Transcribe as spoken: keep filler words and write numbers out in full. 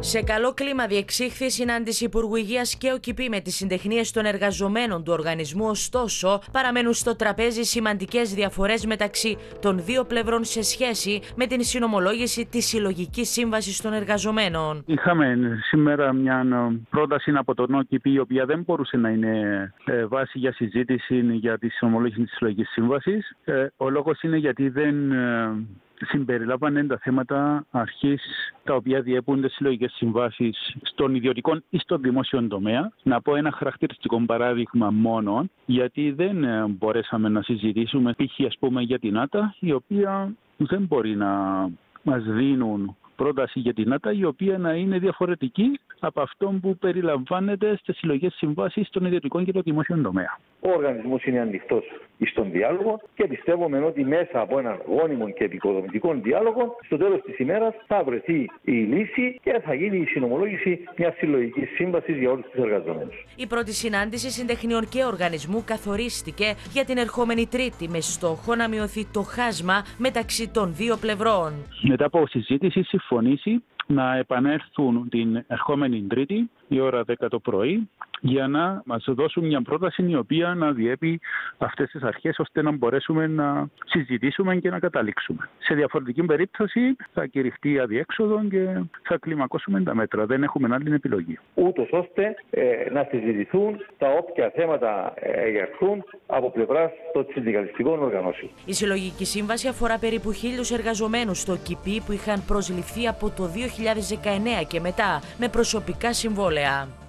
Σε καλό κλίμα διεξήχθη η συνάντηση Υπουργού Υγείας και ΟΚΙΠΗ με τις συντεχνίες των εργαζομένων του οργανισμού, ωστόσο παραμένουν στο τραπέζι σημαντικές διαφορές μεταξύ των δύο πλευρών σε σχέση με την συνομολόγηση της Συλλογικής Σύμβασης των Εργαζομένων. Είχαμε σήμερα μια πρόταση από τον ΟΚΙΠΗ, η οποία δεν μπορούσε να είναι βάση για συζήτηση για τη συνομολόγηση της Συλλογικής Σύμβασης. Ο λόγος είναι γιατί δεν συμπεριλάμβανε τα θέματα αρχής τα οποία διέπουν τις συλλογικές συμβάσεις στον ιδιωτικό ή στον δημόσιο τομέα. Να πω ένα χαρακτηριστικό παράδειγμα μόνο, γιατί δεν μπορέσαμε να συζητήσουμε π.χ. ας πούμε για την ΆΤΑ, η οποία δεν μπορεί να μας δίνουν πρόταση για την ΆΤΑ, η οποία να είναι διαφορετική από αυτό που περιλαμβάνεται στις συλλογικές συμβάσεις των ιδιωτικών και των δημόσιων τομέα. Ο οργανισμός είναι ανοιχτός στον διάλογο και πιστεύουμε ότι μέσα από έναν γόνιμο και επικοδομητικό διάλογο, στο τέλος της ημέρας θα βρεθεί η λύση και θα γίνει η συνομολόγηση μιας συλλογικής σύμβασης για όλους τους εργαζομένους. Η πρώτη συνάντηση συντεχνιών και οργανισμού καθορίστηκε για την ερχόμενη Τρίτη, με στόχο να μειωθεί το χάσμα μεταξύ των δύο πλευρών. Μετά από συζήτηση, συμφωνήσει να επανέλθουν την ερχόμενη Τρίτη, η ώρα δέκα το πρωί, για να μας δώσουν μια πρόταση η οποία να διέπει αυτές τις αρχές, ώστε να μπορέσουμε να συζητήσουμε και να καταλήξουμε. Σε διαφορετική περίπτωση θα κηρυχτεί αδιέξοδο και θα κλιμακώσουμε τα μέτρα. Δεν έχουμε άλλη επιλογή. Ούτως ώστε ε, να συζητηθούν τα όποια θέματα εγερθούν από πλευράς των συνδικαλιστικών οργανώσεων. Η Συλλογική Σύμβαση αφορά περίπου χίλιους εργαζομένους στο ΟΚΙΠΗ που είχαν προσληφθεί από το δύο χιλιάδες δεκαεννέα και μετά με προσωπικά συμβόλαια.